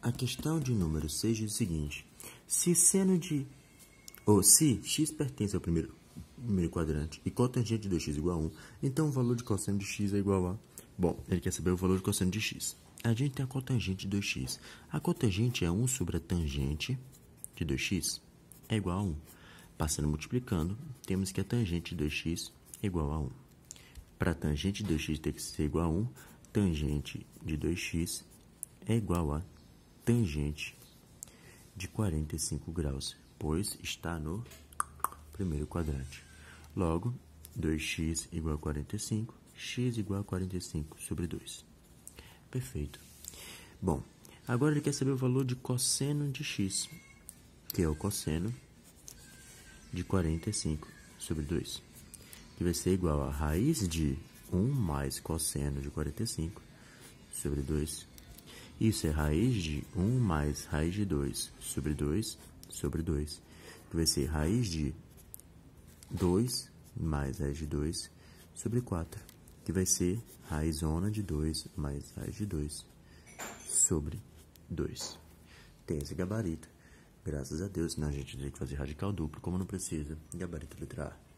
A questão de número 6 diz o seguinte: se x pertence ao primeiro quadrante e cotangente de 2x igual a 1, então o valor de cosseno de x é igual a... Bom, ele quer saber o valor de cosseno de x. A gente tem a cotangente de 2x. A cotangente é 1 sobre a tangente de 2x é igual a 1. Passando multiplicando, temos que a tangente de 2x é igual a 1. Para a tangente de 2x ter que ser igual a 1, tangente de 2x é igual a tangente de 45 graus, pois está no primeiro quadrante. Logo, 2x igual a 45, x igual a 45 sobre 2. Perfeito. Bom, agora ele quer saber o valor de cosseno de x, que é o cosseno de 45 sobre 2, que vai ser igual a raiz de 1 mais cosseno de 45 sobre 2. Isso é raiz de 1 mais raiz de 2 sobre 2 sobre 2, que vai ser raiz de 2 mais raiz de 2 sobre 4, que vai ser raizona de 2 mais raiz de 2 sobre 2. Tem esse gabarito. Graças a Deus, senão a gente teria que fazer radical duplo, como não precisa. Gabarito letra A.